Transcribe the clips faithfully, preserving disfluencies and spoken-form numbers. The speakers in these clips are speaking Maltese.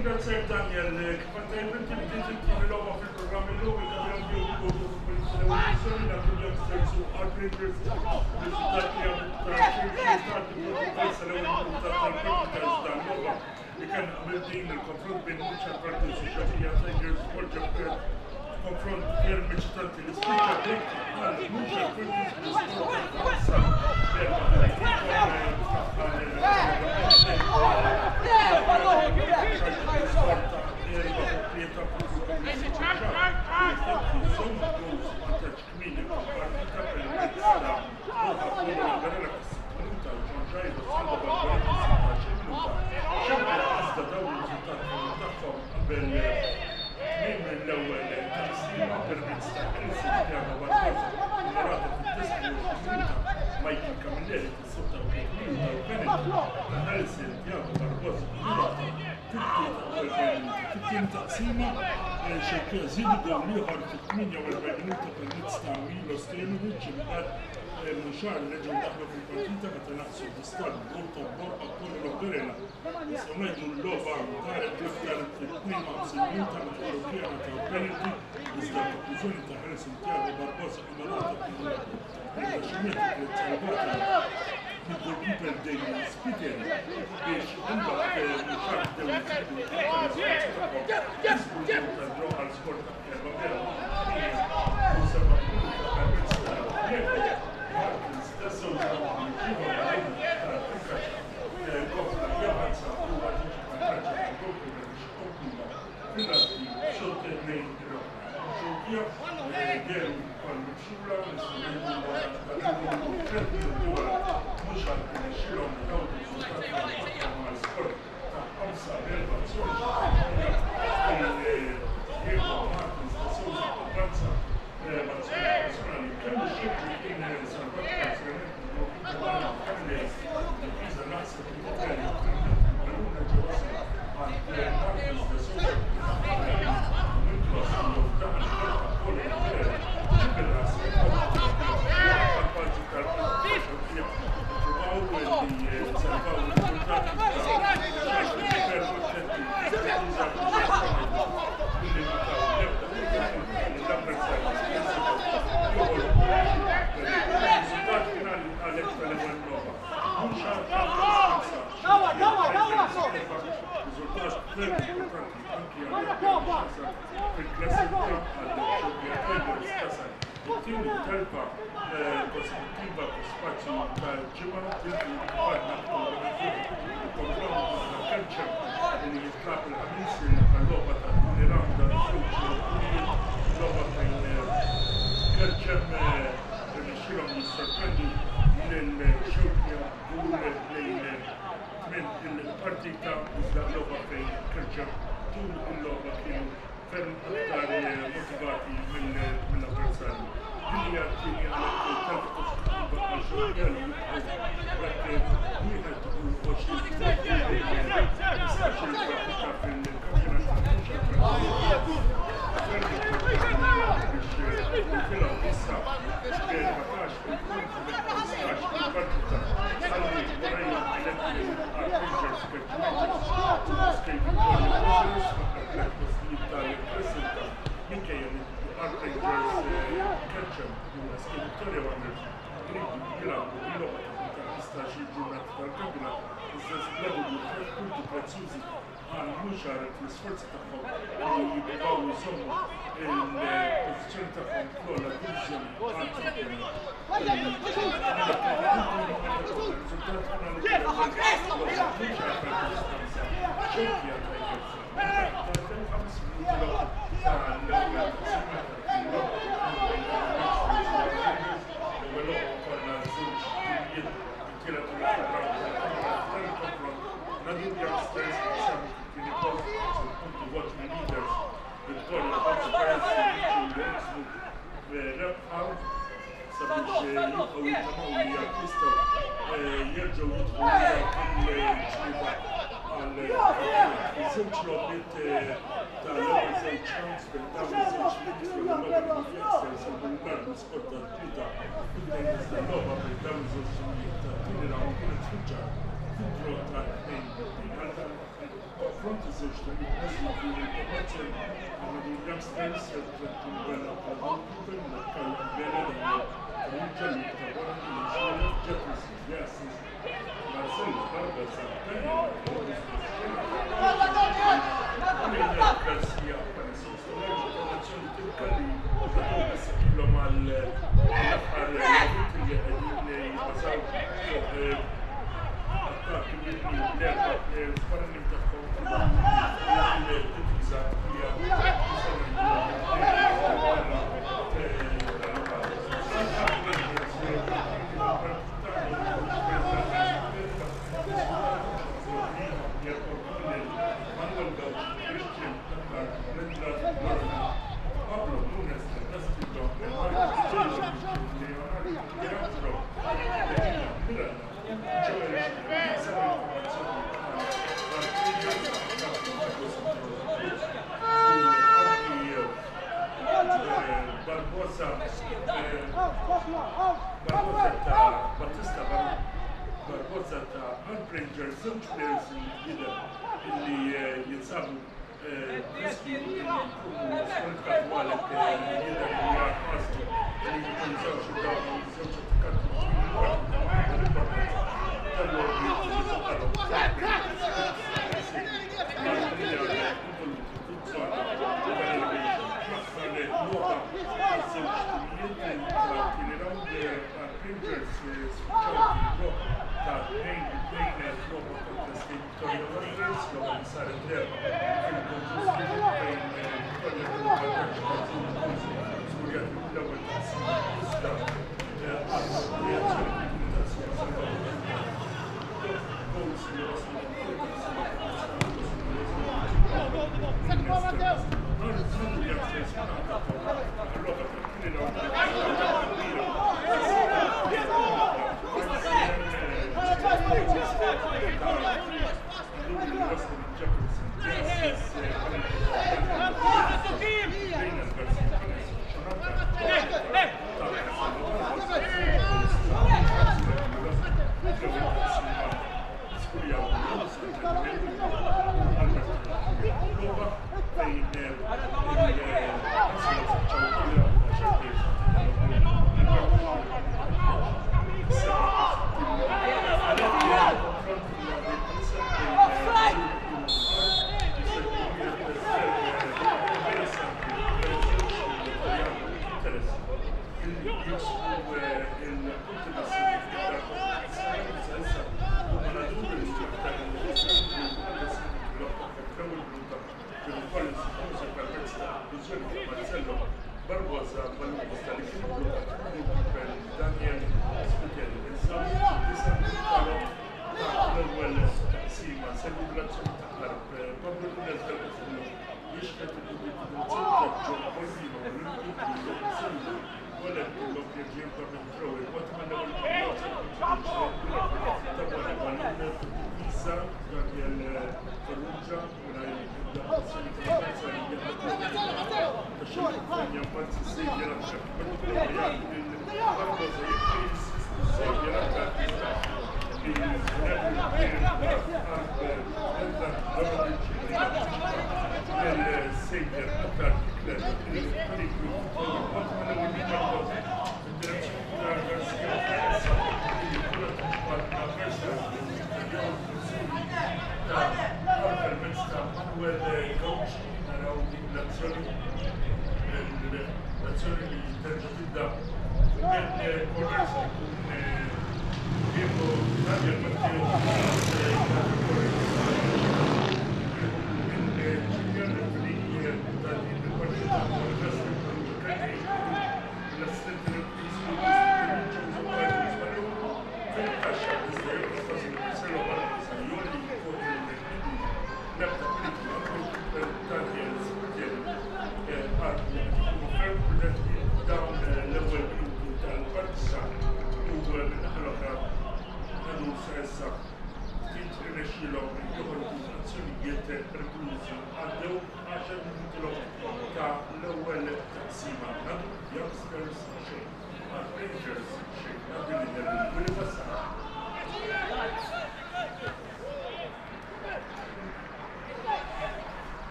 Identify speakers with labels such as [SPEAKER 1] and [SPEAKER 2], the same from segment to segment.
[SPEAKER 1] Nirringrazzjak Daniel, kif għantajment bdiet il-logħba fil-programm illum il-kampjonat jgħu fil-televizjoni nagħtu youngsters u Artbreakers riżultati ta' sal-ewwel tal-Capitals tal-logħba li kien qabel din il-konfront bejn Muċċa Partners u Xaffija Tigers Sporġa konfront kien meċitanti l-ispirta dik għal Muċċa Partners bl-ispirta Michael Camilleri fis-sutta u Nelson Thiago Barbosa fit-tim taqsima xekk żidu gowl ieħor fit-tminja u erbgħin minuta permezz ta' Milo Stenovic imbagħad Muxar reġgħu daħlu fil-partita meta naqsu d-istat gol ta' Borba kollu l-Berela. Issa ngħidu l-logħba daret l-aktar fit-tnejn naqsin minuta meta Ewropjana ta' penalty iżda l-konklużjoni ta' Nelson Thiago Barbosa imalata il-ximiet salvata mid-goalkeeper Daniel Spiker biex imbagħad Muxar bdew jisbu tal-ġew għal skor ta' erba' vera u seba' minuta permezz ta' il-partita iżda l-logħba fejn Kirchhoff tul il-logħba kienu ferm aktar motivati mill-avversarju. Din hija tieni għalhekk talba kostruttiva għal xogħol wieħed u għoxrin jistax il-partita fil-kampjonat biex issa erbatax fil-punt mill-ħamsax il-partita ħalli warajja elettri għal-Rangers minkejja għal-Rangers Kirchhoff u skej Victoria Wanderers iridu jilagħbu il-logħba ta' xi ġurnata tal-kampjonat iżda żbladu b'tliet punti prezzjużi għal Muxar fl-isforzi tagħhom li jippruvaw iżommu il-pożizzjoni tagħhom fl-ogħla diviżjoni konfront iż-żewġ tal-President fil-informazzjoni għandna youngsters trattu bella tal-Cooper, nitkellem bela dan Ruġġa li tabara l-Xina, Jefferson, Jassis, Marcello, Barba, Santana, Garcia, informazzjoni tibqa li ilhom għall-aħħar li qegħdin jibbażaw attakki l-erba' sparring tagħhom il-titiża hija żewġ players jidher illi jinsabu riskju li jkunu skwalifikati għalhekk jidher li hija ħasbu li jkunu żewġ dawn żewġ attakkanti tal-logħbi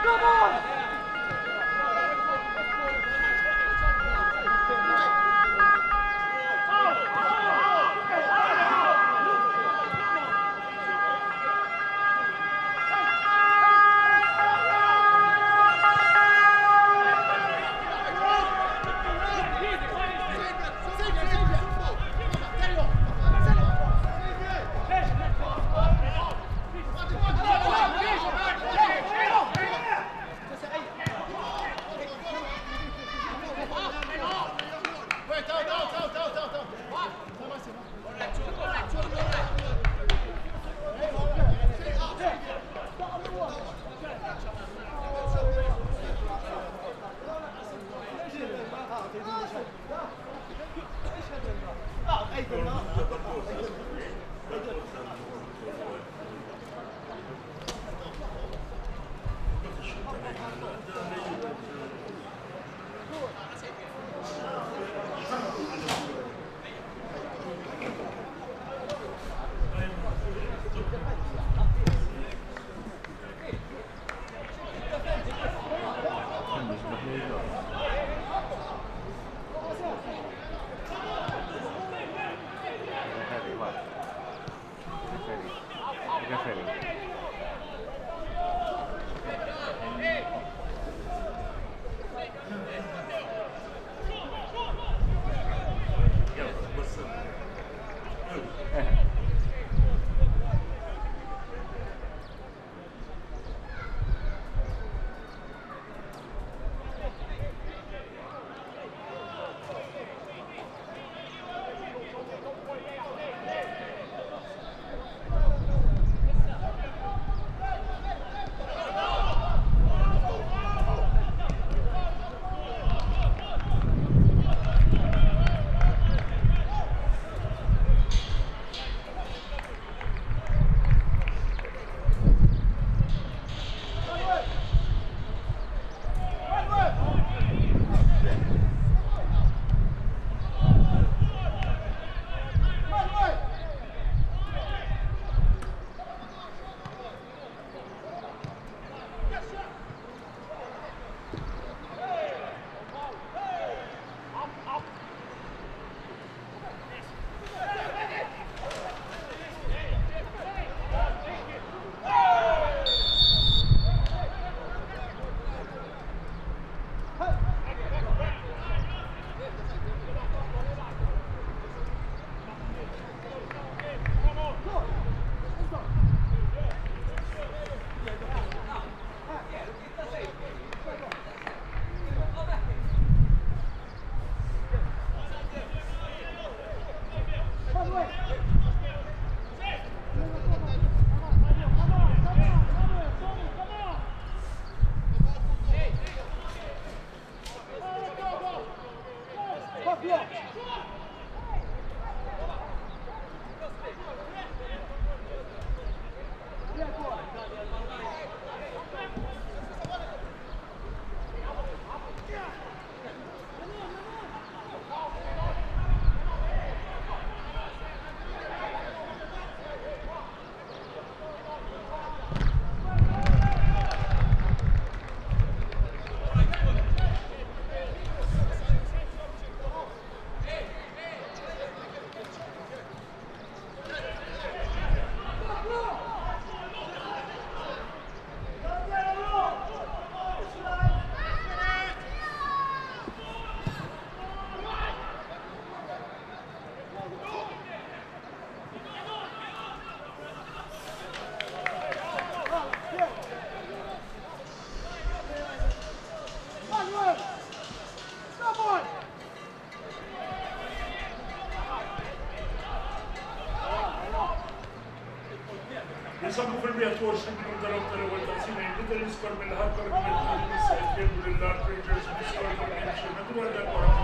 [SPEAKER 1] يصبوا في المية وعشرين من ضربة الأول تقسيمين بدل يسكر من الهاربر من الحديد السعيد يقول للارد رينجرز بيسكر من الانشي ندرو هذا المرة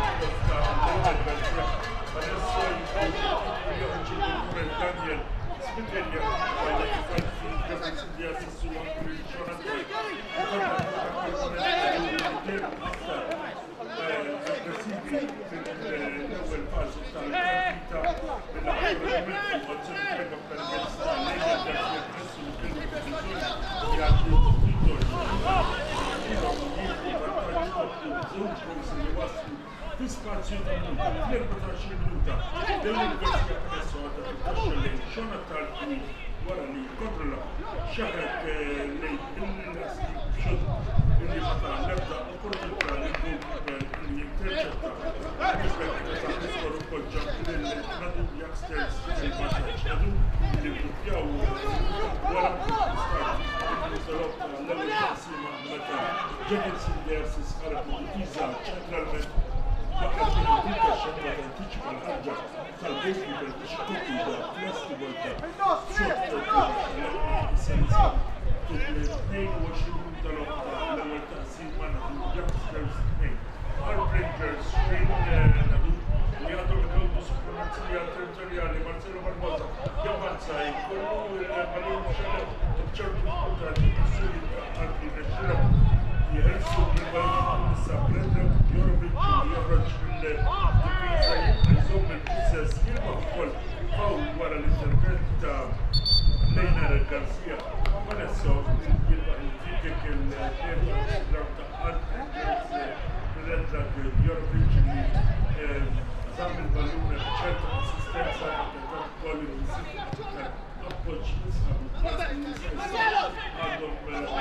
[SPEAKER 1] Daniel Spittelia, weil er gesagt hat, dass es die erste Saison schon hat. الأول فاز بتاع البارتيتا l-Università adesso għadha tittaxxa lejn xogħol tal-kwi wara li kontrolla xaħet lejn il-nasti xogħol illi ma ta' l-ebda opportunità li jkun li jinterċetta l-ispekta ta' nisfor ukoll ġab lil-nadu youngsters il-maġġaġġ nadu li bduppjaw wara l-istat il-żolok tal-ewwel taqsima meta Jackson Singers isqaret l-Utiża ċentralment Waħed minn il-taxxa ta' tantiċipa l-ħarġa tal-goalkeeper biex ikopri da plasti volta s-sanizza tnejn u għoxrin tal-oqta l-ewwel taqsim ma' nadu youngsters tnejn. Heartbreakers xejn nadu li għadhom ikawdu supremazija territorjali Marcelo Barbosa jabbanza jkollu il-balun xelem b'ċertu diffikultà s-suri għalli nexxilhom jħelsu il-balun issa Predrag Jorovic joħroġ mill-difiża jżomm il-possess jilma' wkoll fawl wara l-intervent ta' Lejnar Garcia Vanesso jilma' il-free-kick il-tlieta ta' Predrag Jorovic li żamm il-balun b'ċerta assistenza ta' wkoll il-nisib appoġġ nisħab għadhom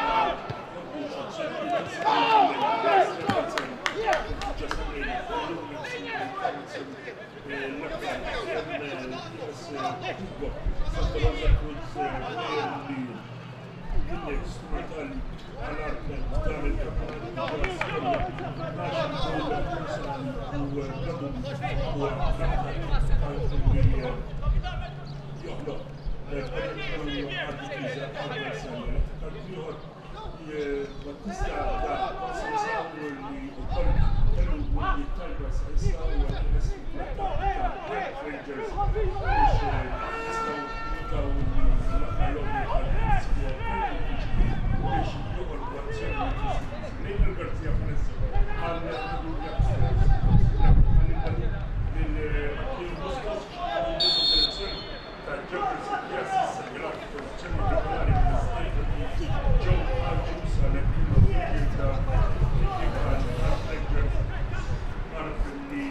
[SPEAKER 1] Battista da Consensato li ukoll kellu jittalba s'issa u għal-Nessi Rangers biex jistgħu jutaw l-għalom għal-Sibja biex joħol b'azzjoni lejn il-Garzija Vanessa għal-Nadu Youngsters għal-Imbali lil-Mostos l-direzzjoni ta' Jefferson li assissa jilgħab pozizjoni regolari fl-State Joe Arjus għal-Ekino ta' Rangers għarf li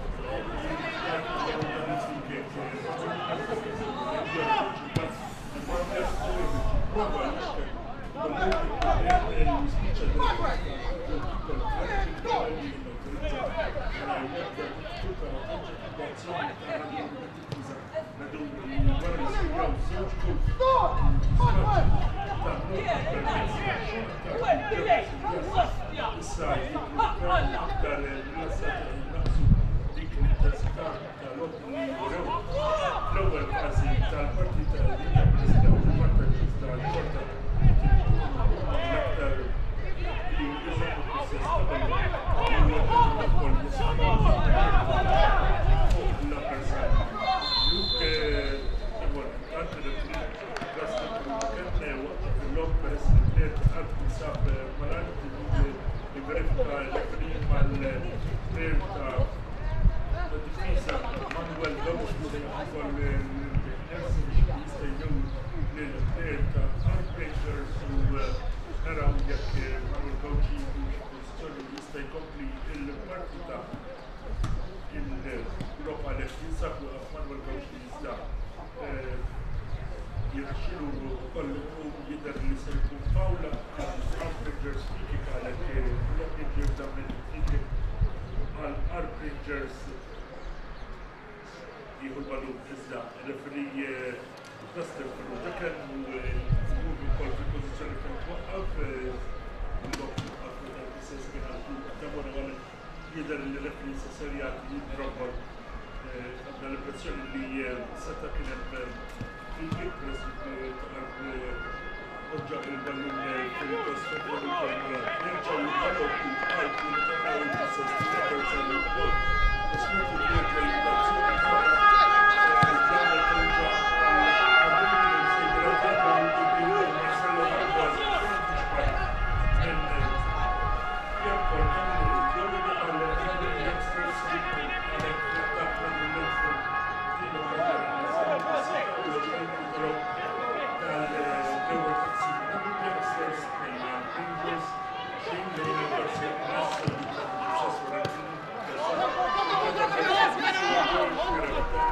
[SPEAKER 1] l-ewwel fażi tal-partita li nistgħu nifakkaru tal-ġorta l-aktar li jiżommu l-proċess ta' ballun huwa ukoll jisħabu fuq l-avversarju. Luke għandu l-għasta kien waqt il-log peress li bniet għad tinsab malajr li verifika l-ekrim mal-trer ta' difiża Manuel Gomez li ukoll l-nersi biex jista' jgħu lil-trer ta' Heartbreakers u naraw jekk Manuel Gomez pożizzjoni jista' jkompli il-partita il-Europa li jinsab Manuel Gomez li jista' jirxilu wkoll jidher li se jkun fawla Heartbreakers free-kick għalhekk l-Heartbreakers jirda mill-free-kick għal-Heartbreakers jieħu l-balun iżda referee Buster Ferro-Decken u jgħudu wkoll fil-pożizzjoni fejn twaqqaf il-lok twaqqaf l-istess kien għal Damona għal jidher li referee se ser jagħti jidrobba għandna l-impressjoni li seta kien hemm free-kick peress li taqgħod oġġa il-balun fil-post fejn jerġgħu jibbalgħu għal li taqgħu il-possess tal-Barcelona wkoll. Ismietu l-azzjoni Thank you.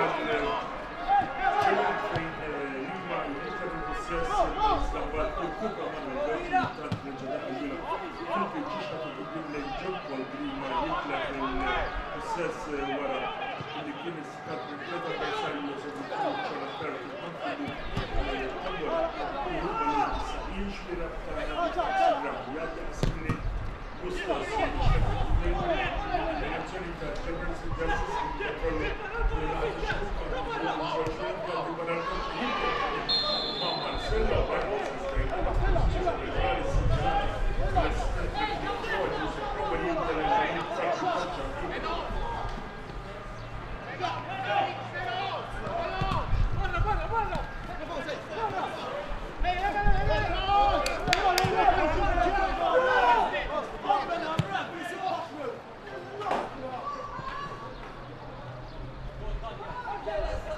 [SPEAKER 2] Yes.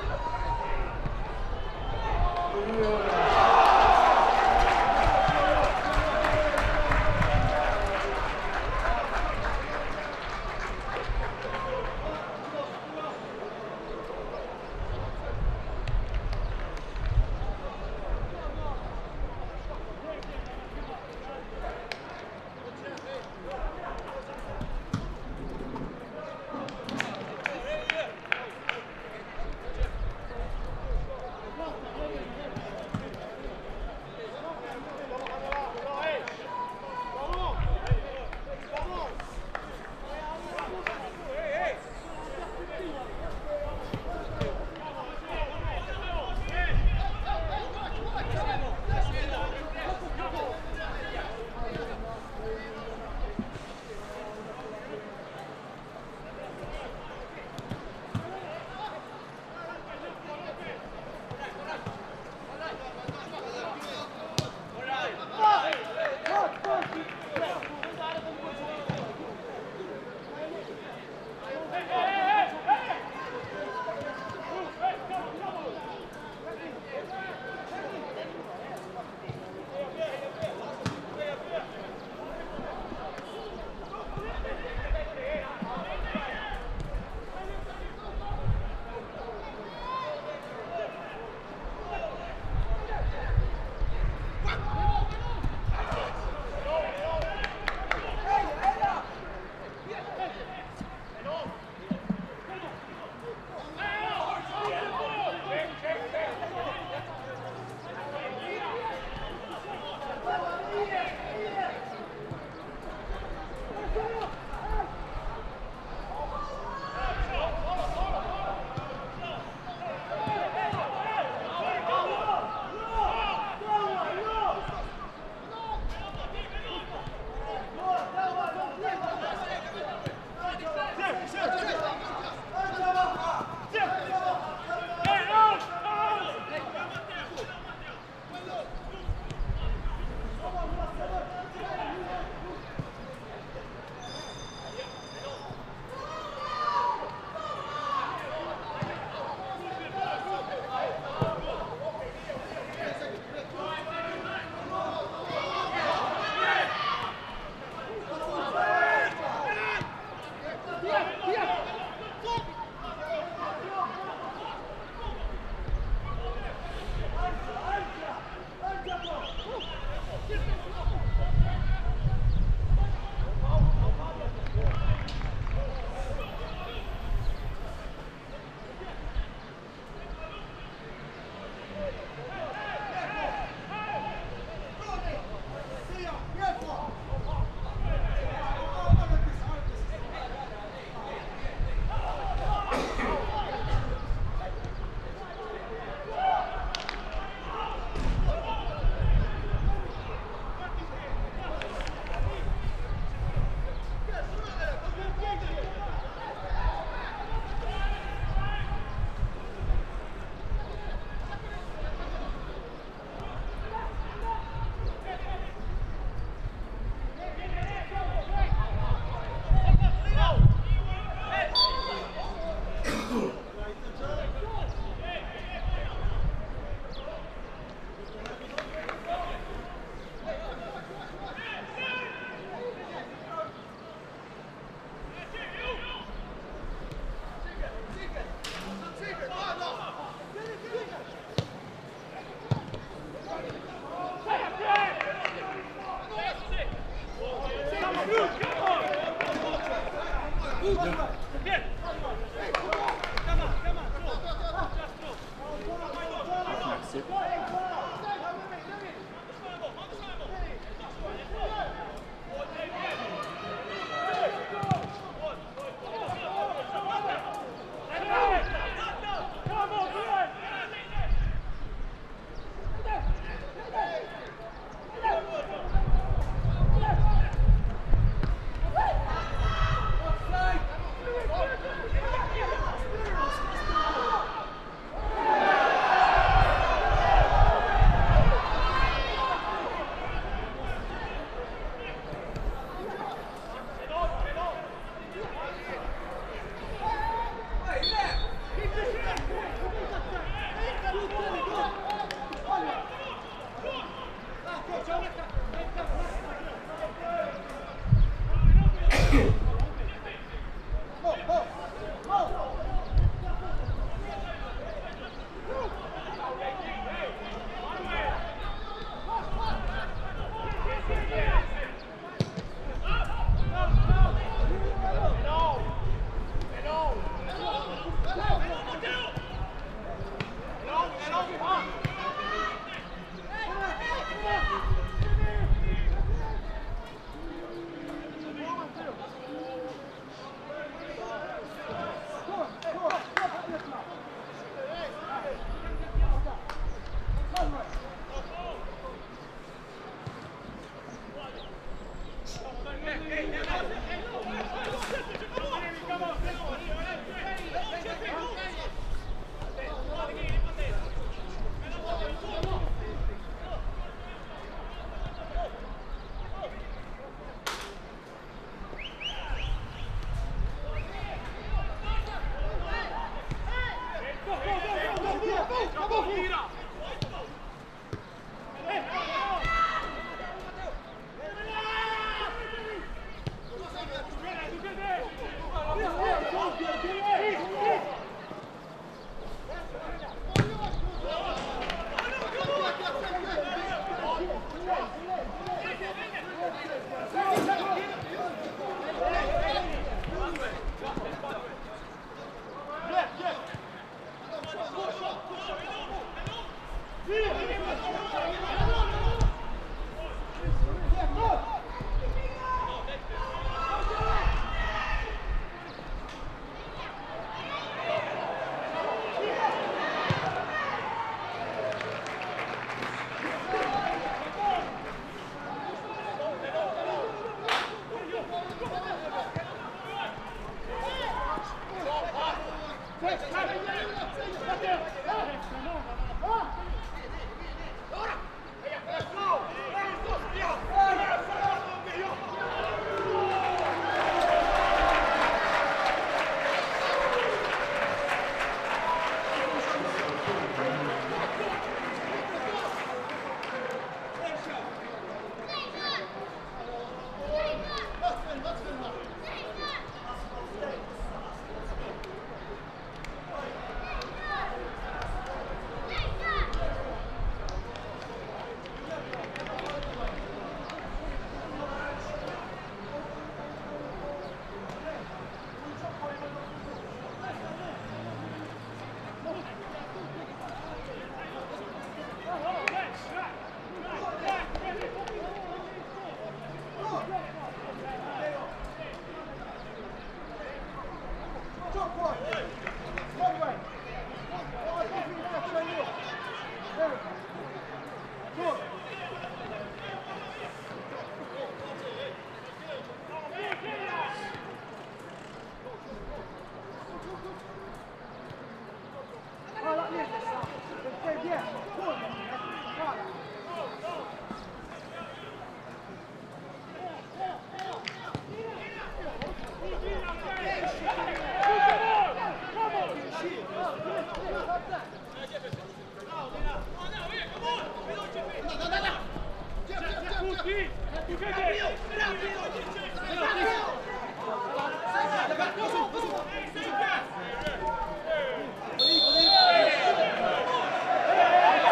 [SPEAKER 2] Allez,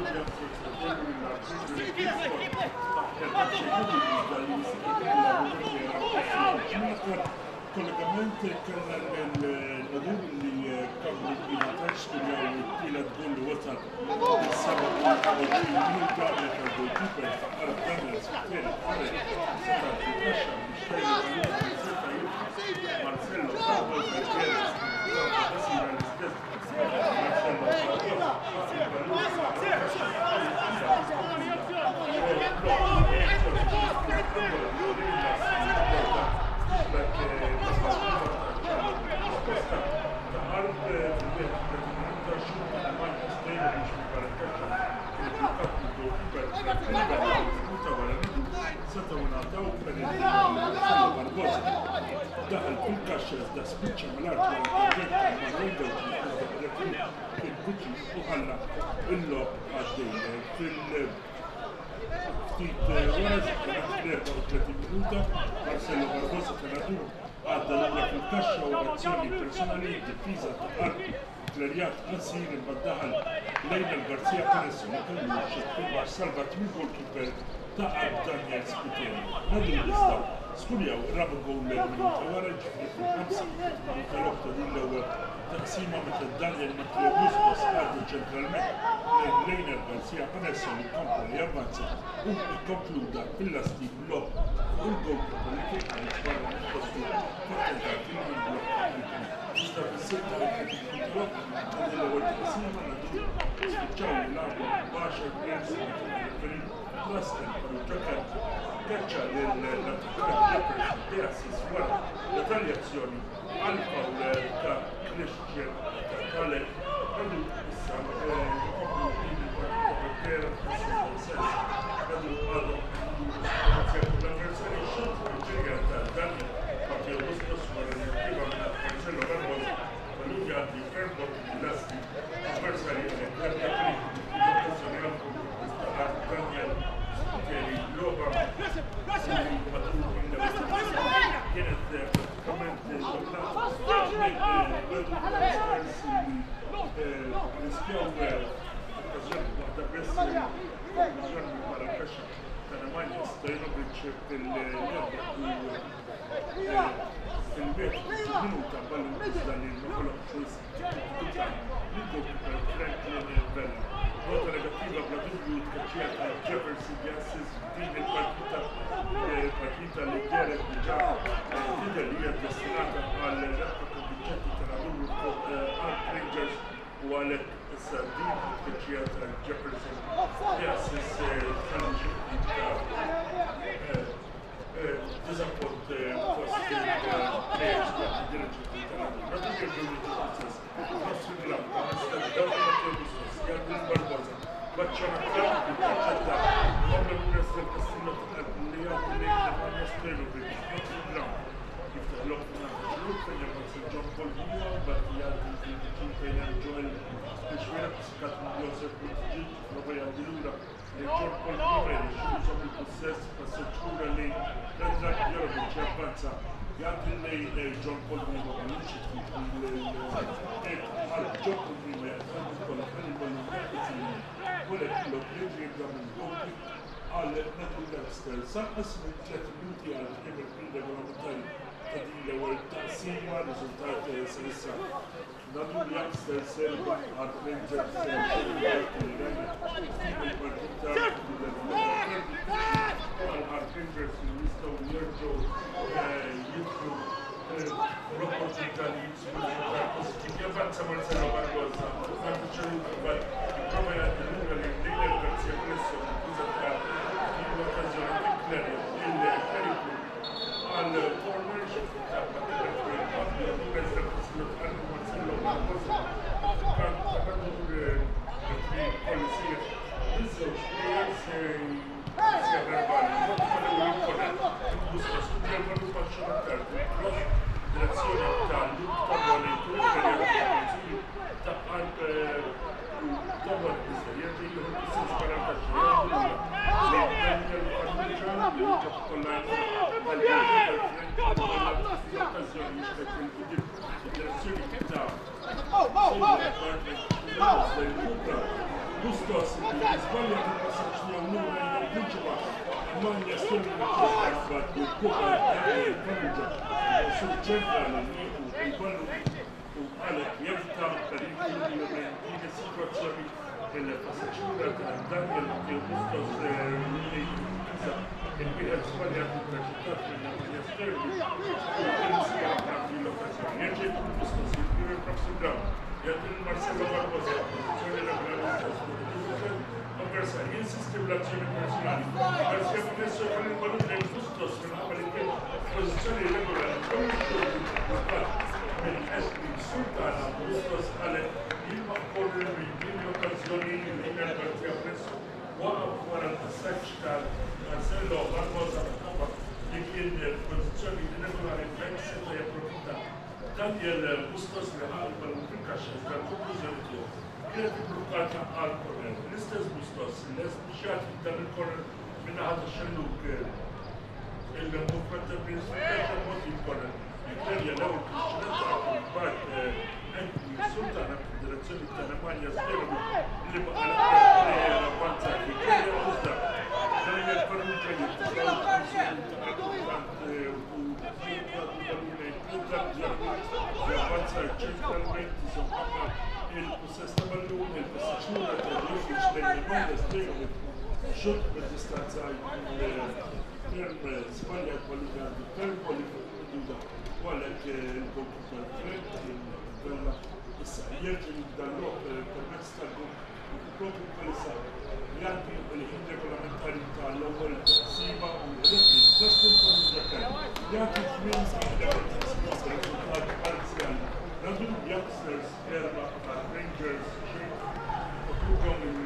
[SPEAKER 1] kollegament kellna l-nadur li kamlu il-tax studjaw il-tila tqul li wasal is-seba' minuta meta l-goalkeeper faqar Daniels Ktieri ħareġ seta' titgħaxxa biex tgħid seta' jibqa' Marcello Campos Gutierrez tasira l-istess daħal fil-kaxxas da spiċċa mal-art fil-buċi u ħalla il-lob għaddej fil-ftit wara l-erba' u tletin minuta Marcello Barbosa Tenadur għadda l-ewwel fil-kaxxa u azzjoni personali d-difiża ta' art Klerjat qasir imbagħad lejn il-Garzija Panesso li kellu xi salvat minn goalkeeper ta' Daniels Ktieri. Nadu l-istaw skurjaw rabu gowl l-minuta wara ġifri fil-ħamsa minuta l-oħta din l-ewwel taqsima meta Daniel Bustos għaddu ċentralment lejn il-Garzija Panesso li kompla javvanza u jkonkluda fil-lastik lob u l-goalkeeper li kien għal barra mill-postu fattentat il-blok Iżda fis-sitta u tletin minuta għal l-ewwel taqsima nadu spiċċaw jilagħbu baxar Prince Ferin Plaster u ġakar kaċċa l-attaccante Jefferson Deassis wara l-taljazzjoni għal fawl ta' Christian Kale għadu issa jkomplu il-partita fis-sens għadu għadu l-avversarju xort il-ġerja ta' Daniel Matteo Bustos wara l-attiva minn Marcello Barbosa għallu għaddi fermbot il-lasti avversarju l-għadda prima l-okkazjoni għalkom Daniel Ktieri l-loba kienet pratikament dominata riskjaw okkazjoni waħda biss okkazjoni wara l-kaxxa ta' Nemanja Stojanovic fil-leba fil-bet minuta ballu iżda li noħoloq ċuż l-goalkeeper Franklin Bella. Nota negattiva bla dubju tkaċċija ta' Jefferson Deassis din il-partita partita li kienet diġà tidher li hija destinata għal rebqa konvinċenti tal-għaduru Art Rangers u għalhekk issa din tkaċċija ta' Jefferson Deassis ħalli xi ftit ta' disappunt fost il-players ta' dirigenti tal-għaduru. Radu jirġu l-ġustizzas nofs il-glam ta' Matteo Bustos Għadil Barbosa, bħacċana klar, il-kaċċetta, għamla l-Unes del-Castillo li għaddu li Nemanja Stojanovic, nofs il-glam. Jiftaħ l-oktu naħħa xluk, fejn jabbaż il-John Paul Villa, batti għaddi il-ġin fejn Joel Bixwira, psikat minn Josef Mutġi, roba jgħaddi l-ura, il-John Paul Villa, xużom il-possess, passaċura li Predrag Jorovic jabbanza, jgħaddi li John Paul Villa, għalunċi John Paul Villa, ولك لو بيجي يبدأ من الجوكي على نادي لابستر سقس من ثلاث minuti على الجيم الريجولامنتري تدين لو التقسيم ريزولتات سلسة نادي لابستر سيرب على رينجرز سيرب البارتيتا على رينجرز يستوى يرجو يدخل ربط التالي يفنسا Marcello Barbosa fatto ceduto poi prova a tenere le linee Garzija Panesso accusa tra l'occasione di Clerio il pericolo al corner scientifica per il fatto di essere possibile Marcello Barbosa attaccando pure le polizie adesso si avverbali non volevo imponere busca studiare quando faccio la carta direzione Italia tagħmel il-tur tal-Jevgenij taqal tagħmel is-serjet li jieħu is-sens barra tax-xogħol li Daniel Farrugia li ġab kollha tal-okkażjoni jixtieq il-direzzjoni ta' Bustos li żbalja il-passaġġ li għamlura il-prinċipa imma l-jastur il-ċerkat il-kuba il-Farrugia il-sur ċentrali li il-ballu u għalek jevta periklu li din is-situazzjoni il-passaġġura ta' Daniel Bustos li il-biħed żbalja il-ċerkat il-jastur il-Polizija għamli l-okkażjoni. Jerġa' jkun Bustos il-Piri Professor Brown. Jgħatin Marcelo Barbosa, pozizjoni regolamentar konversa, jinsisti bl-azzjoni personali. Garcia Ponesso jgħal il-balun lejn Bustos minħabba li kien pozizjoni regolari. Kommissjoni mill-esbi sultana Bustos għalet jilma korri minn l-okkazjoni li jgħal Garcia Ponesso waqaf wara l-passaġġ ta' Marcelo Barbosa minħabba li kien pozizjoni regolari fejn seta japprofita Daniel Bustos li ħal il-balun fil-kaxxa iżda konklużjoni tiegħu kienet ibblukkata għal korner. L-istess Bustos li eżbixxat dan il-korner minnaħa tax-xelluk il-movement ta' Prince mod il-korner. Iklerja l-ewwel Kristjanetta mbagħad Anthony Sultana fid-direzzjoni ta' Nemanja Zverev li baqa' l-aktar avvanza Iklerja użda Daniel Farrugia li avanza ċentralment soħħa il-possess ta' ballun, il-passaċura ta' ġufiċ lejn il-Manda Zverev xut b'distanza ferm sbagliat ballun għandu tempo li fuq u għalhekk il-goalkeeper Fred il-bella issa jerġa' jibdalluh permezz tal-gol propju bħalissa jgħaddi l-ħin regolamentari tal-ewwel taqsima u l-refri Justin Farrugia kan jagħti żmien biex riżultat parzjali. Nagħdu youngsters erba' ta' Rangers xejn okrugom minn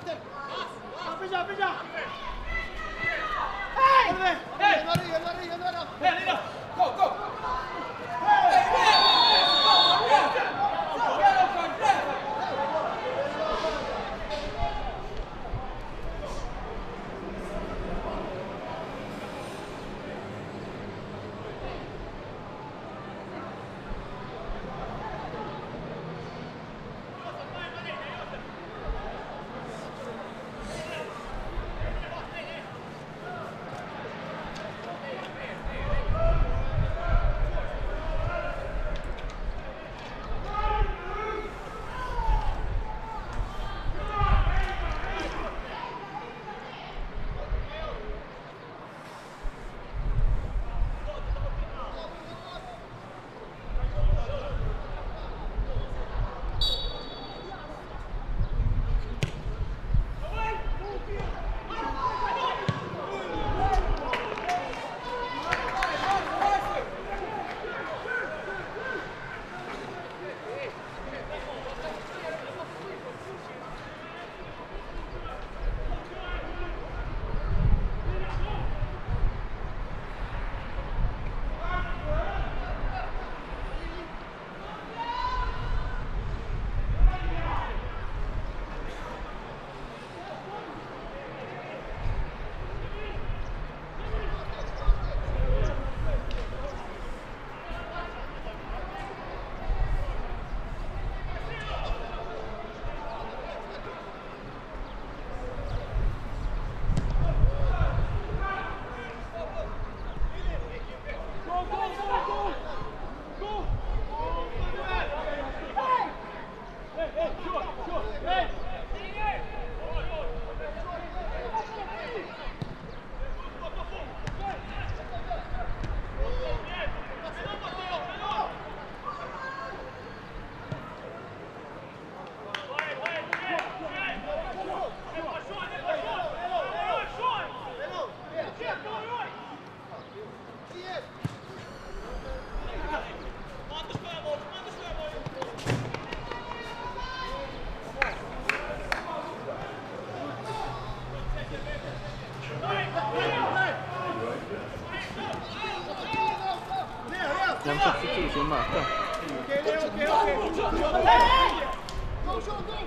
[SPEAKER 2] 两个是助攻嘛，对。
[SPEAKER 3] OK OK OK。哎！走走走！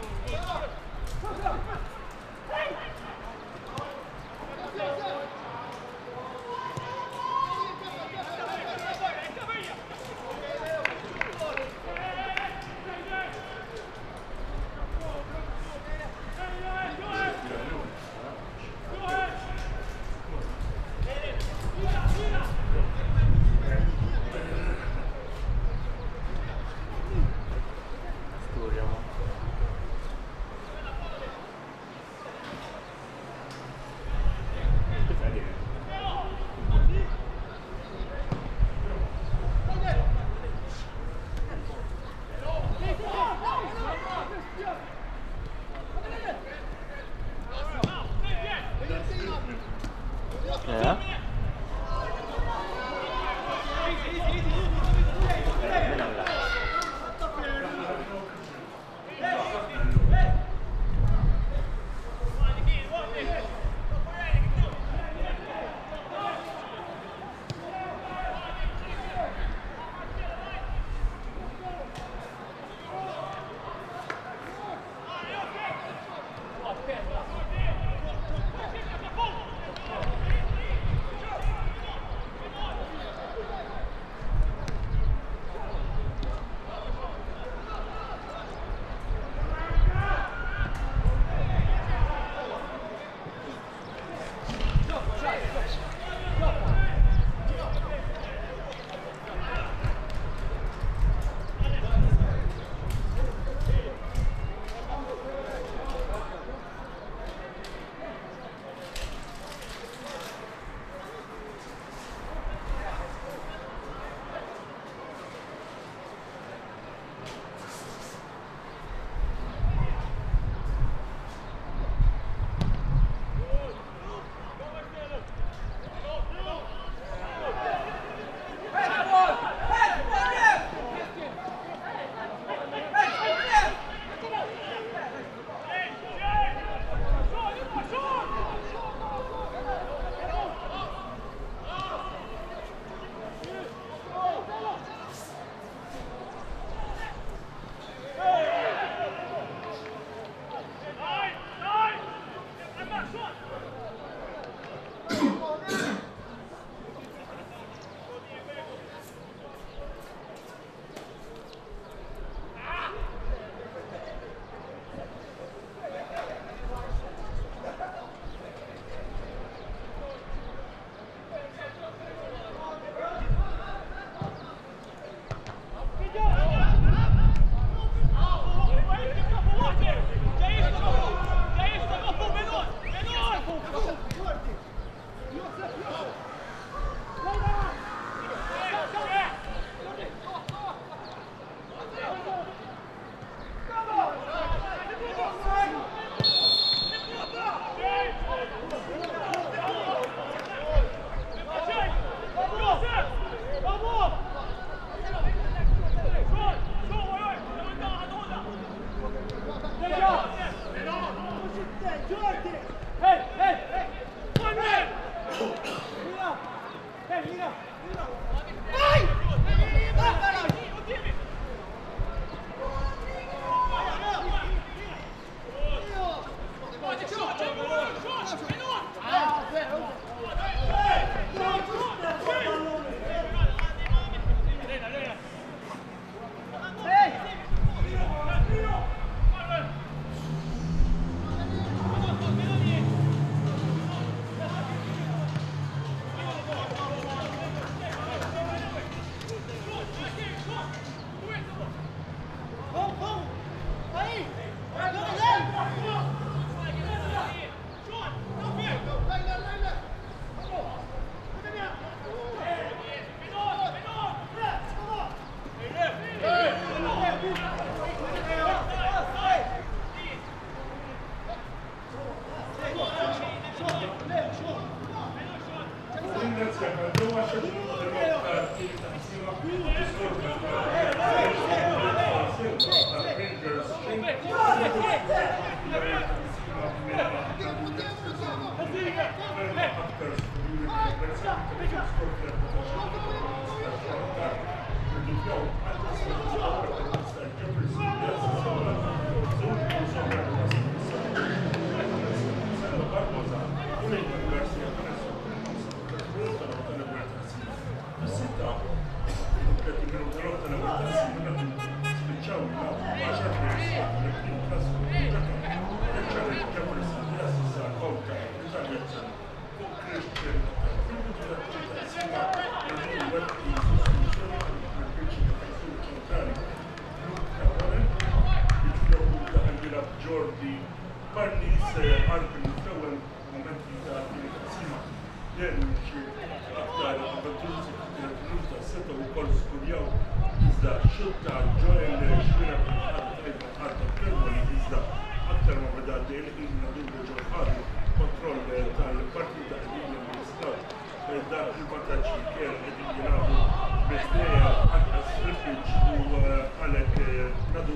[SPEAKER 1] Jordi Parnis għarb il-ewwel momenti ta' il-qasima jien xi aktar avventurużi kienet ta' seta' wkoll studjaw iżda xutta Joel xwira tajba ħadda Kermoni iżda aktar ma beda dejjem nagħdu ġol ħadu kontroll tal-partita qegħdin l-istat dak il-vantaġġ li kien qegħdin jilagħbu biżdejja anqas fil-pitch u għalhekk nagħdu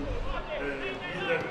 [SPEAKER 1] jidher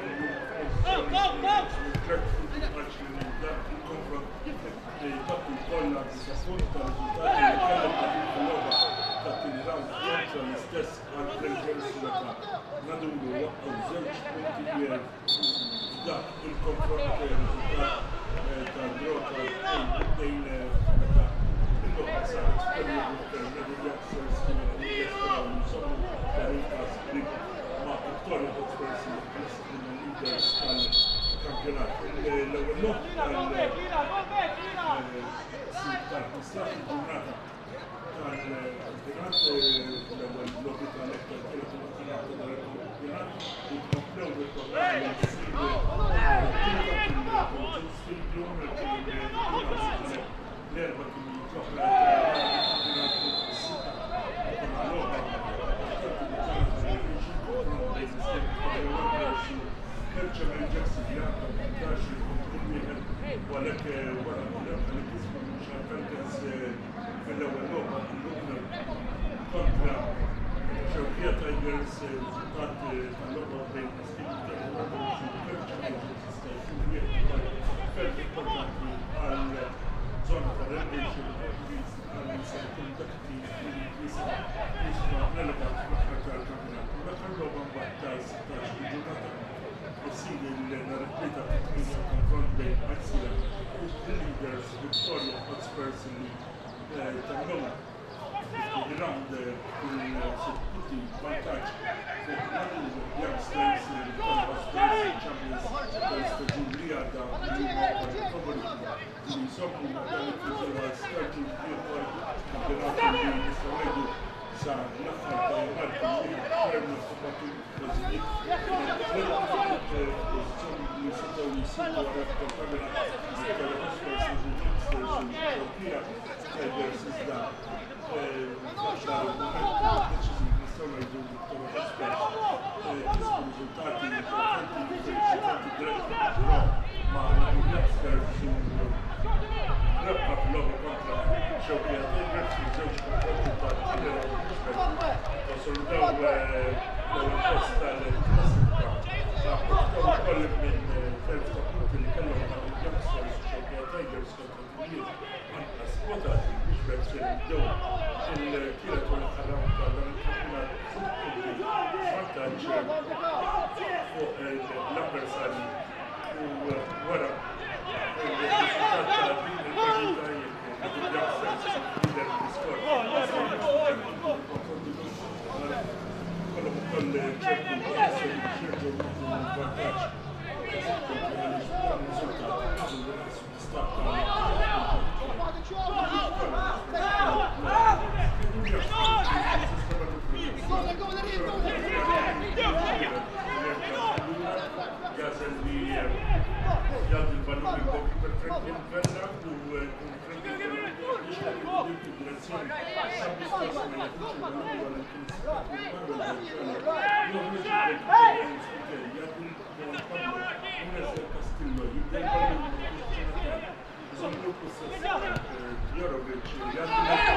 [SPEAKER 3] Hey!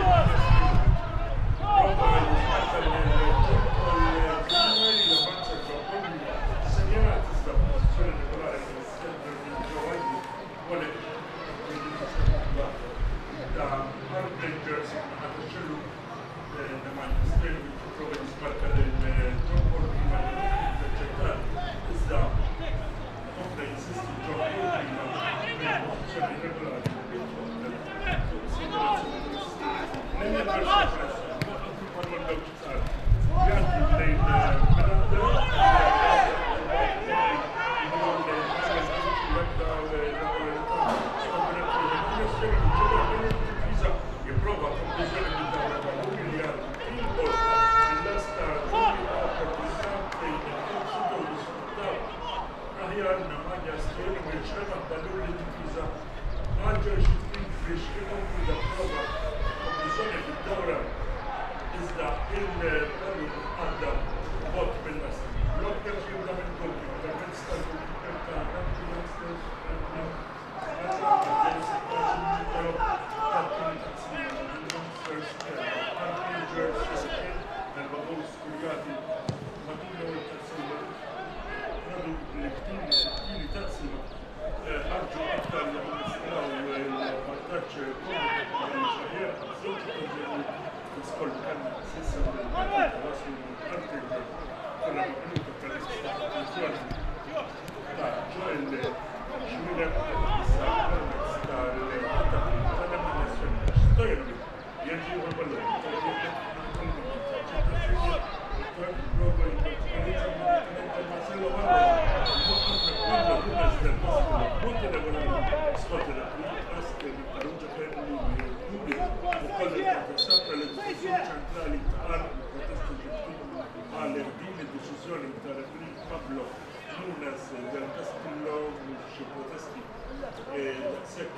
[SPEAKER 1] Wale, da Mark Rangers ħadd ixxellu da Manchester prova disbarka del-John prima l-ċettat, iżda kompla insisti John prima l-pozizjoni regolari Nella persona quando il giocato gli altri dei che prova a conclusione di dare valore agli altri il l'asta importante in questo risultato Arianna Maglia Stella che c'era valore di difesa Maggia ci finisce con la prova conclusione di Dora iżda il-valur għadda bot bil-nasta. L-okka ġibda minn golki, permezz tal-golkiper ta' Antti Youngsters, nel-valur skuljati matul l-ewwel taqsima. Radu l-ktili taqsima ħarġu aktar l-amministraw il-vantaġġ komuni żewġ okkazjoni Skol kan sissa bil-rasu l-Antti kolla minuta tal-istituzzjoni ta' ġoel xmila issa permezz tal-amministrazzjoni stojru jerġgħu l-ballon ċentrali tal protesti ġibtini għal din id-deċiżjoni tal-Referì Pablo Nunes del Castillo mhux protesti daqshekk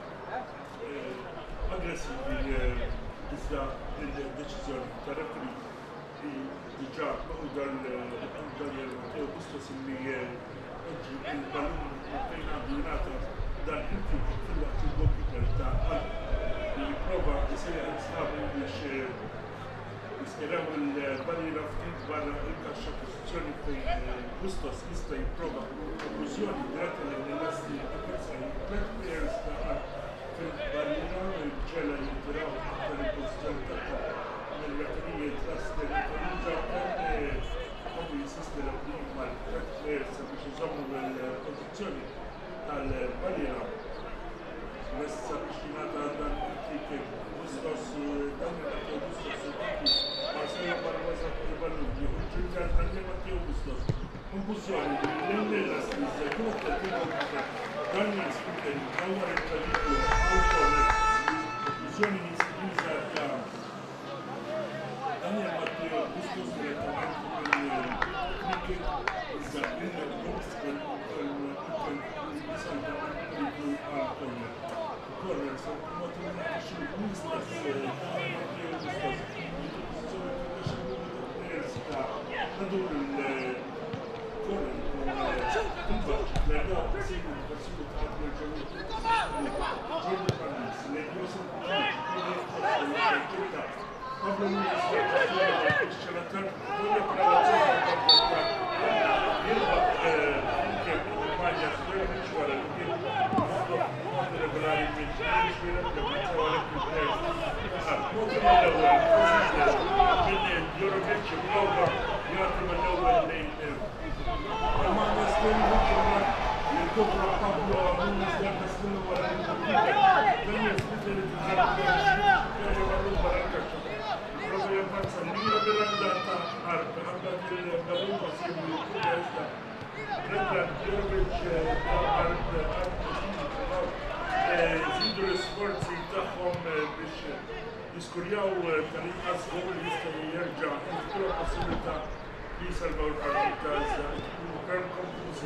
[SPEAKER 1] aggressivi iżda il-deċiżjoni tal-Referì diġà maħuda l-Daniel Matteo Bustos li oggi il-ballun appena abbinata dan il-tip fil-waqt il-goalkeeper ta' li jipprova jsejjaħ sħabu biex jiskeraw il-barriera ftit barra il-kaxxa pożizzjoni fejn Bustos jista' jipprova konklużjoni diretta lill-lasti avversari tliet players ta' fil-barriera il-ġela jittiraw aktar il-pożizzjoni tagħhom mill-referiji tlaster il-Perugia għandu jinsisti l-applim mal-tliet players biex iżommu l-pożizzjoni tal-barriera Messa vichinata dan il-kik Bustos, Daniel Matteo Bustos, Marcelo Barbosa con Ballucchi, un Giuliano Daniel Matteo Bustos. Conclusione, nella stessa, come te tu Daniel Spinter, Paolo Recalito, autore, conclusione in Spinza da Daniel Matteo Bustos direttamente per il cricket, Isabella Brooks con il salvamento di più al corner. Corner, sono molto molto Bustos, Matteo Bustos, in posizione di università, tradurre il corner con un bacio, la lotta seguita per sfruttare il giorno Giorgio Parnis, le due semplici, come la città, Pablo Nunes, la cattura del scenatore, quella per la zona del anche in maglia storica principale, perché molto regolare in Venezuela, che pensava alle più presto. Molto bella ora, quindi Jorovic prova, gli altri manovre nei Amanda Stella, il contro Pablo Nunes del Castello guarda Daniel Spinter di Giacomo, che va a rubare il calcio. Proprio in forza, l'ira per andata Arp, andata il Ballucco, si è venuto in testa. Rekla Jorovic, Arp, Arp, zidu l-sforzi tagħhom biex jiskurjaw tariqa żgur li jista' jerġa' jiftu possibilità li jsalvaw il-partita iżda kemm konklużi.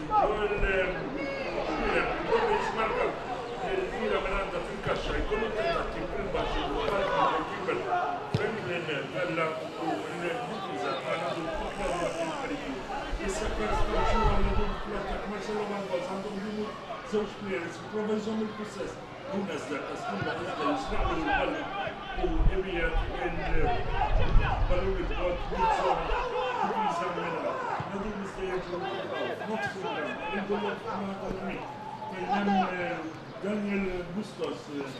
[SPEAKER 1] Ġol jismarka l-mira minn għandha fil-kaxxa jkunu tentati fil-baxx il-goalkeeper Franklin Vella u l-Difiża għandu l-Kuppla il-periklu. Issa perspettiva għandu l-attak Marcelo Mangols għandhom jumur żewġ players jipprova jżomm il-possess. Nunes del Castello jista' jisraqlu l-ballu u ibijat il-ballun il-bot jizzom Difiża minna. Nadu jista' jerġgħu nofs il-għam, il-gollok ma' tal-min. Fejn hemm Daniel Bustos.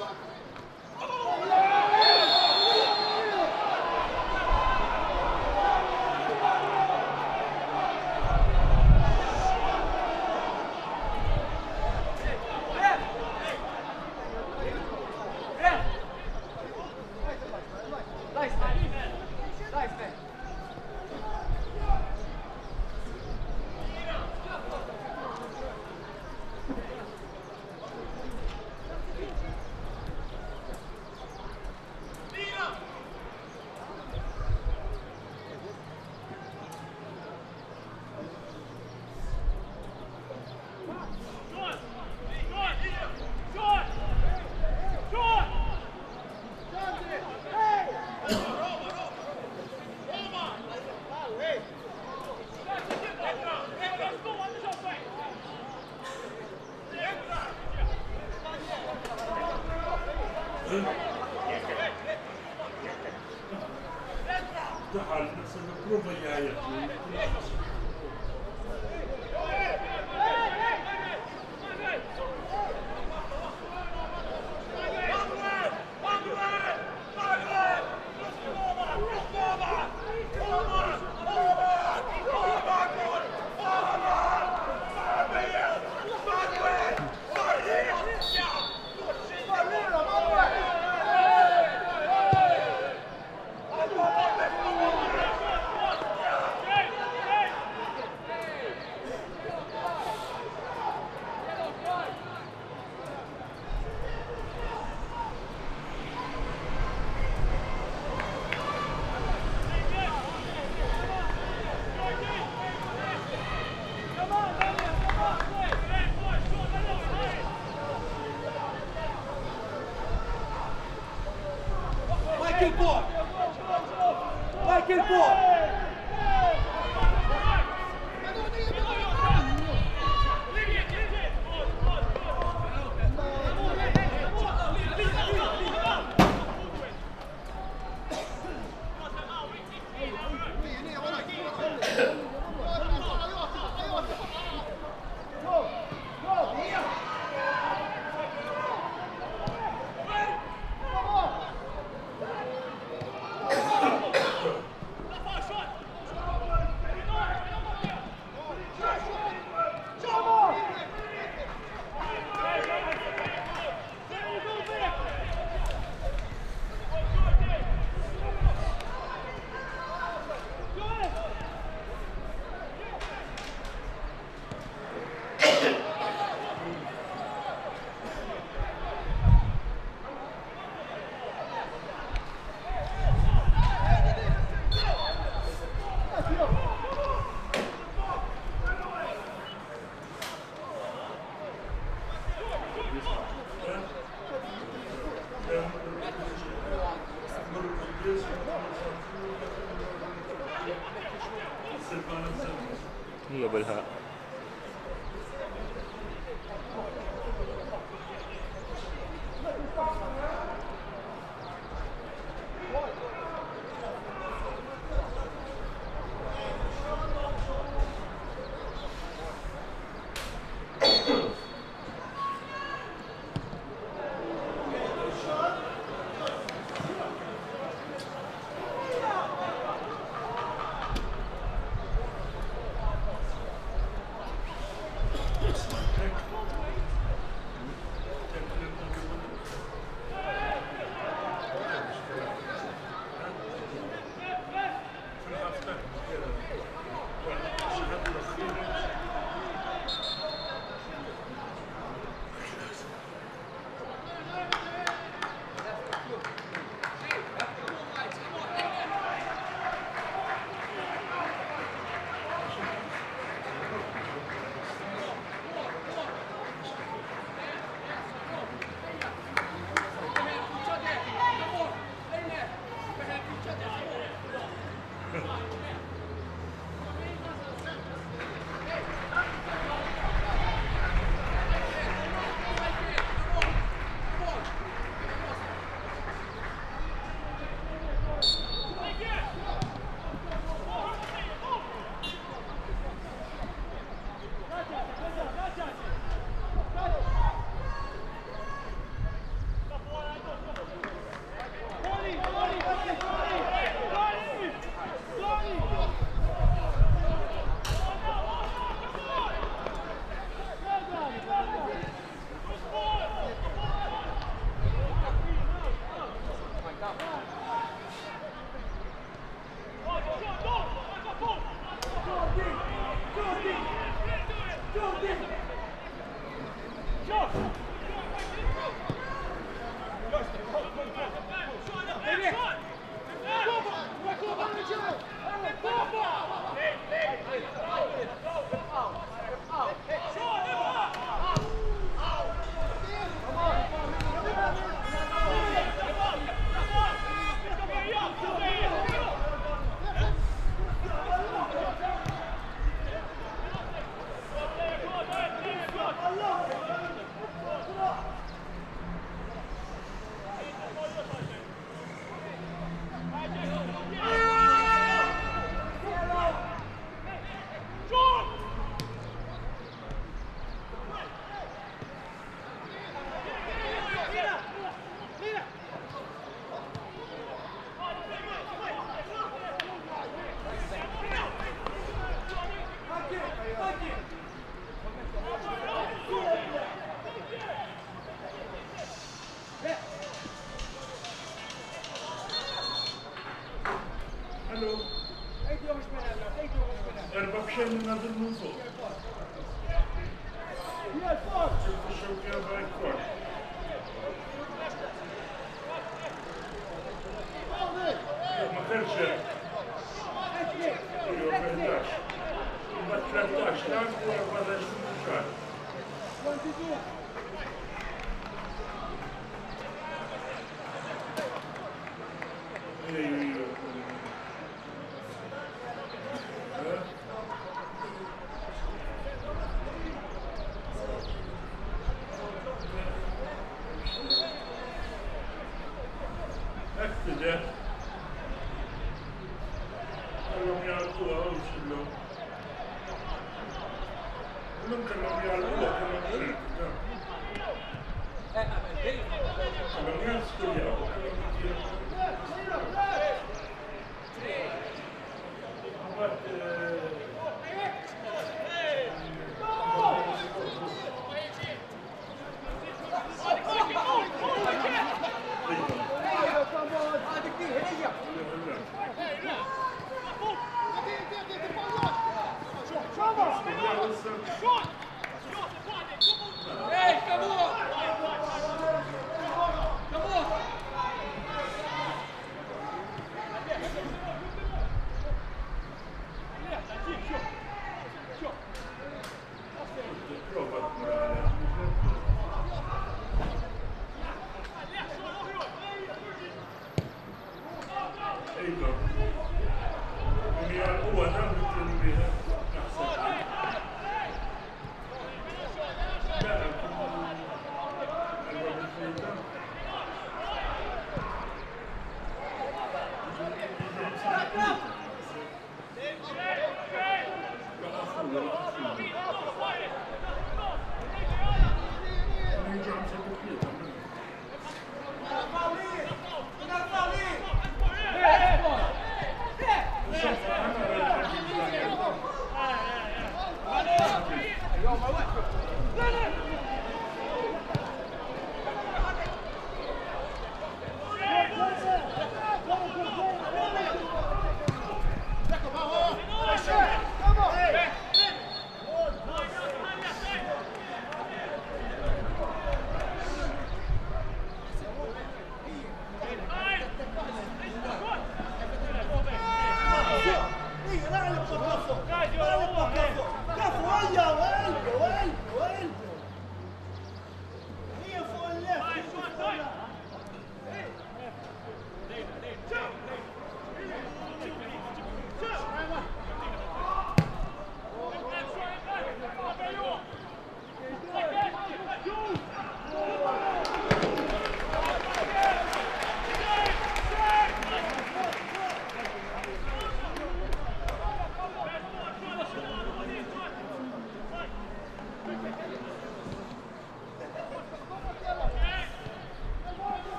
[SPEAKER 1] Dahal nasa nagprova yaya.
[SPEAKER 3] Michael Boy! Michael Boy!
[SPEAKER 2] هي بالهاء.
[SPEAKER 1] xejn minn għadil minn fuq. Ċiftu xewkja bħajt kort. Ma kellx hekk. Iju elfadax. Imbagħad tlettax lan u erbadax xahar. Iju.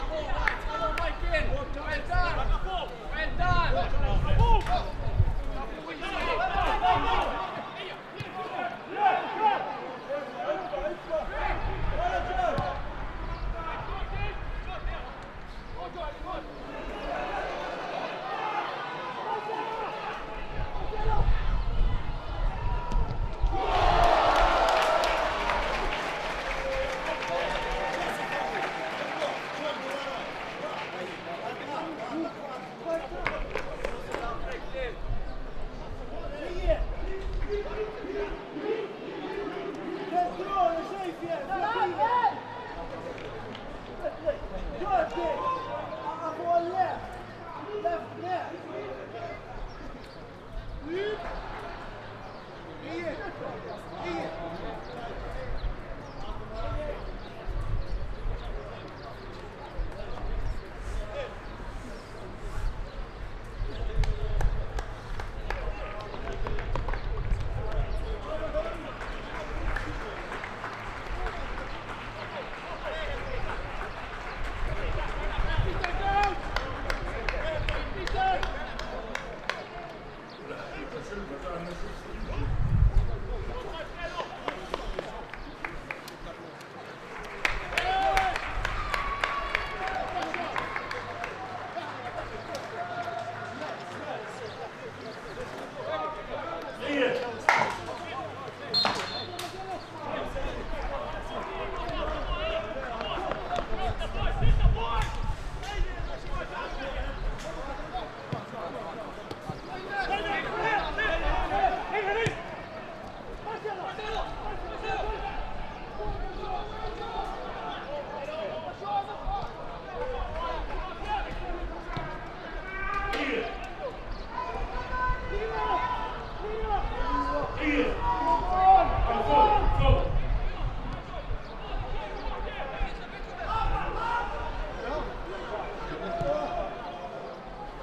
[SPEAKER 3] Well done! Well done!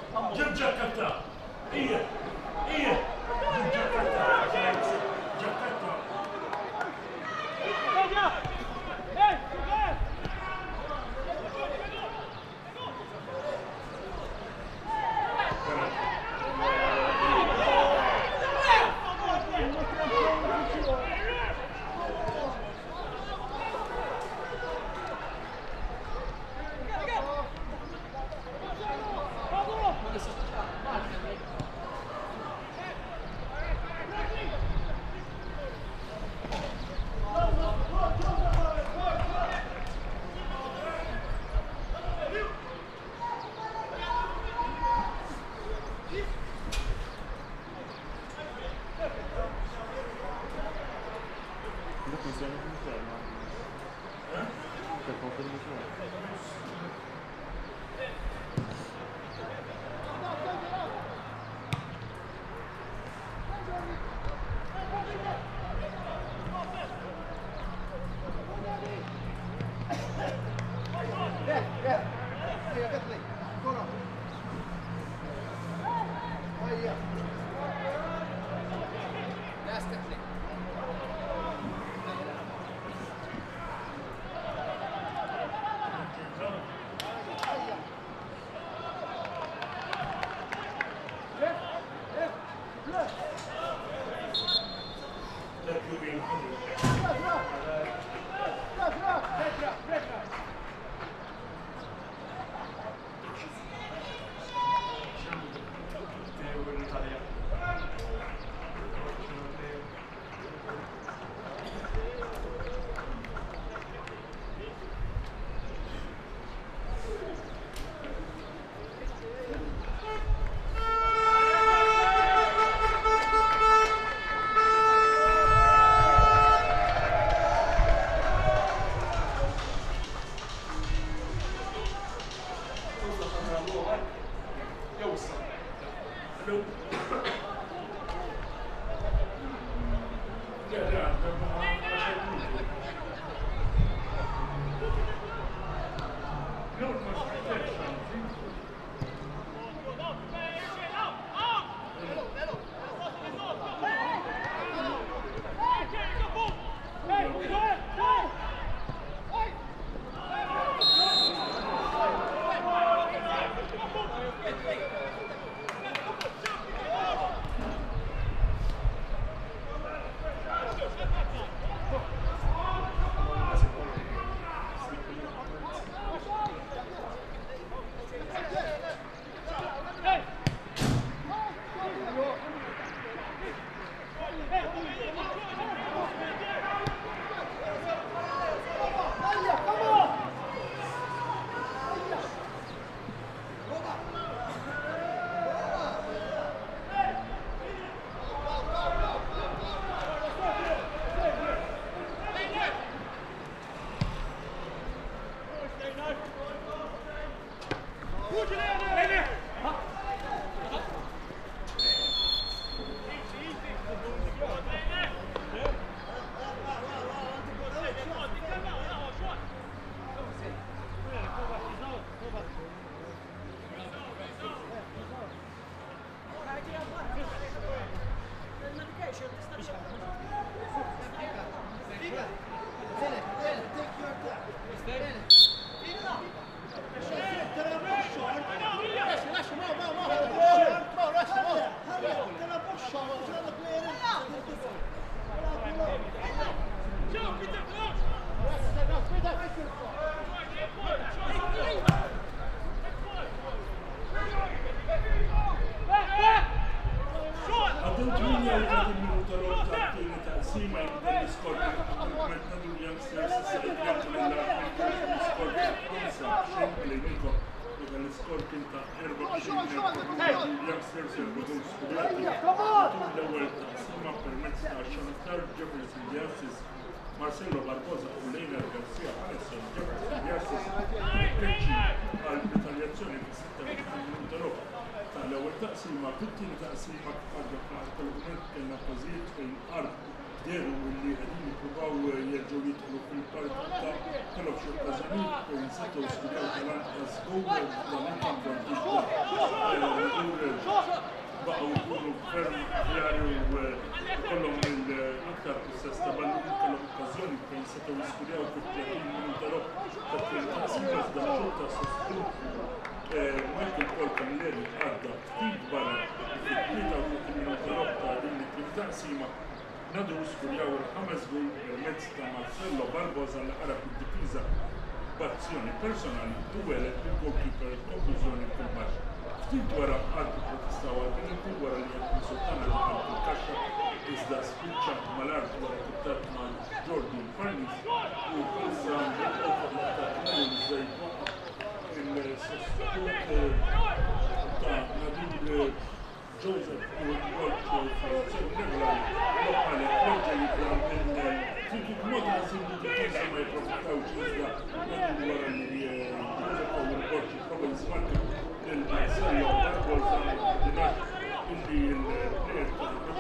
[SPEAKER 1] Ġib ġakkatta! Ija! Ija! Ġib ġakkatta! Ġakkatta! Marcelo Barbosa u Leiner Garcia Alesson ġebu Jassis Peċi għal retaliazzjoni fis-sitta minuta roba. Tal-ewwel taqsima fit-tieni taqsima għadda tal-argument kellna każijiet fejn qalb deru li qegħdin jippruvaw jerġgħu jidħlu fil-partita kellhom xi okkażjonijiet fejn setgħu studjaw tal-Anqas Gower dan il-kamp baqgħu jkunu ferm aħjar u kollhom l-aktar possess ta' balli kellhom okkażjoni fejn setgħu jiskurjaw fit-tletin minuta rob ta' taqsim iżda xorta sostitut Michael Paul Camilleri għadda ftit barra fit-tlieta minuta rob ta' din it-taqsima nadu jiskurjaw il-ħames gol permezz ta' Marcello Barbosa li qarab id-difiża b'azzjoni personali u welet il-goalkeeper konklużjoni fil-baxx. Ftit wara għaddu protestaw għal-penalty wara li għed Sultana daħal fil-kaxxa iżda spiċċa mal-art wara kuttat ma' Jordan Farnis u palissa għandu l-attak il-żejt il-sostitut ta' Nabil Joseph u l-Gol fil-sezzjoni regolari lokali Jorġa jibra minn Tiki kmota għasimdu d-difensa ma jiprofitawx iżda għadu wara li Joseph u l-Gol jiprofa jismarka il-Marcello Barbosa dinax illi il-player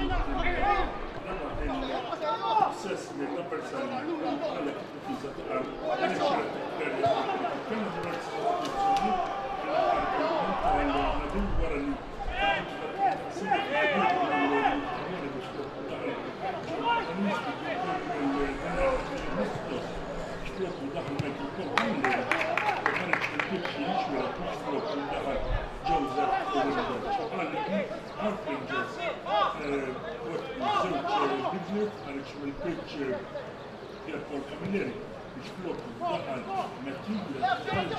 [SPEAKER 1] ta' il-possess li l-Persani għalek il-fiza ta' għal kena diversi istituzzjoni għal-nadu wara li Paul Camilleri biex flok daħal Matilda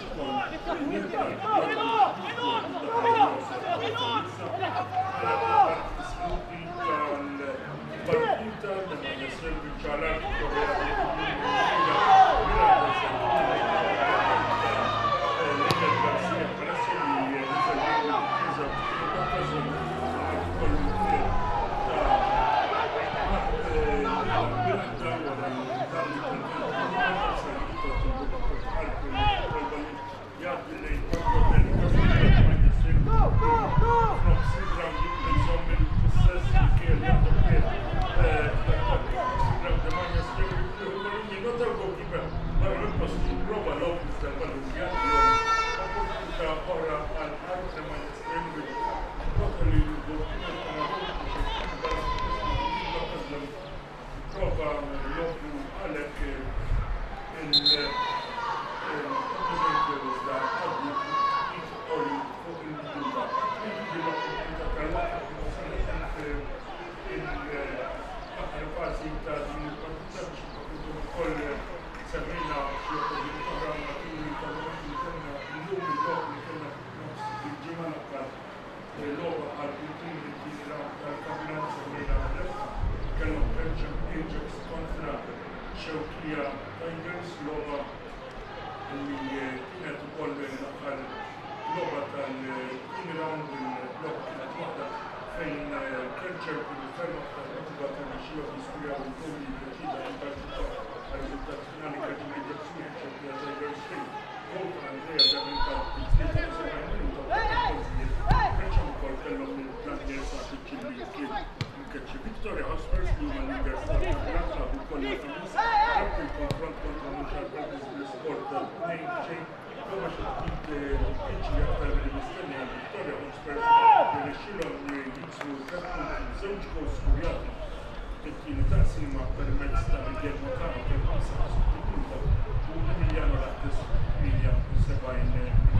[SPEAKER 1] Victoria House first team and leaders of the Club Bukolla Tunis after confront kontra Muxarbetis bl-sport tal-tnejn xejn koma xiftit diffiċli aktar li mistenni għal Victoria House first li xilhom jiksbu l-kattu żewġ gols skurjati fit-tieni taqsima permezz ta' Miguel Motano tal-ħamsa sostituta u Emiliano Lattes tminja u sebgħin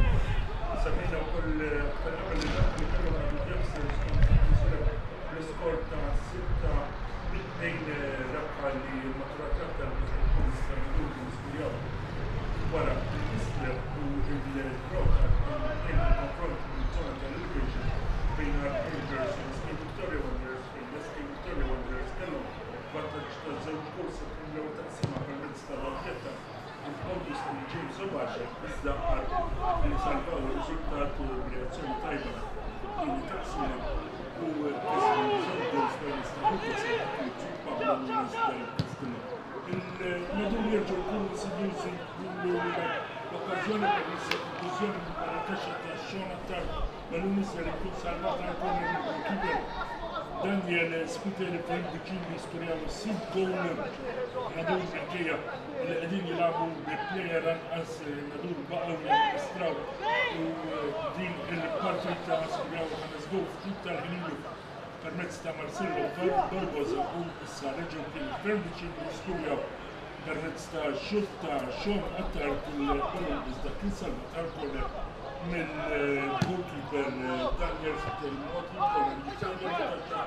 [SPEAKER 1] semmejna wkoll aktar qabel li dak li kellhom għadu Youngsters kontra l-iskor ta' sitta bit-tnejn rabħa li maturat aktar biex niskurjaw wara l-Isler u il-Broka kien konfront bil-żona tal-Ilbridge bejn Rangers u Skate Victoria Wanderers fejn l-Skate Victoria Wanderers kellhom vantaġġ ta' żewġ gols l-ewwel taqsima permezz tal-Raketta u Pontus li James Obaxa iżda għal li salvaw ir-riżultat u reazzjoni tajba tieni taqsima u il-medum jirġu jkunu sidjużi l-okkazjoni per l-istituzzjoni tal-kaxxa ta' xogħol aktar mal-Unisser ikun salvata jkun il-kiber Daniel Spiteri fejn biċin jiskurjaw s-sid gowl nadur minkejja li qegħdin jilagħbu bi plejer anqas nadur baqgħu jistraw u din il-partita skurjaw ħames gowl ftit tal-ħinilu permezz ta' Marcello Barbosa u issa reġgħu kien ferm biċin jiskurjaw permezz ta' xut ta' Sean Attar kull-kolum iżda kien salvatar korner mill-goalkeeper Daniel Spiteri Moti korner li kien jgħidha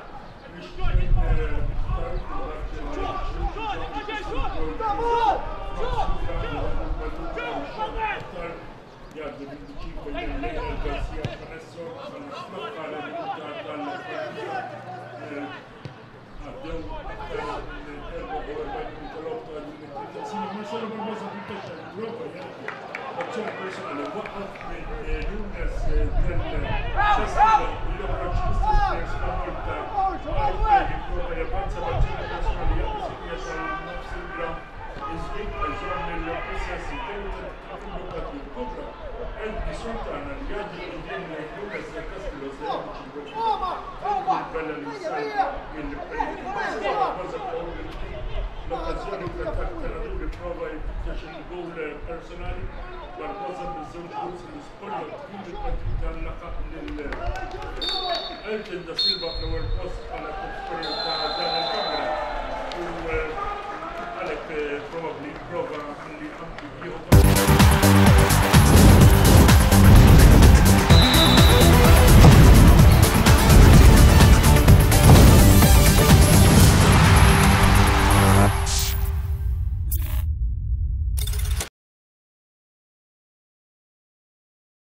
[SPEAKER 1] Jaddu bil-biċin kolli Garcia Paresso għal-flokka għaddew aktar erba' u erba'in tal-otto għal-Sina Marcello Barbosa tutta il-Europa azzjoni personali waqqaf minn Nunes del-Sessolo il-joħroġ l-istess stavolta għal-Fej il-Europa javanza b'azzjoni personali jaqsi nofs il-gram iżdik għal-ġon mill-possessi tewta fil-blokkati il-Kopra għed sultana li għaddi il-din Nunes del Castillo Zerbici il-bella li s-sal l-okkazjoni fl-attak tal-għadu li prova jiftax il-gowl personali Barbosa bizzewġ għuz l-isporja tkim il-partita l-laqaq l-Elton da Silva fl-ewwel post għala t-sporja ta' dan il-kamera u għalek probabli prova li għamti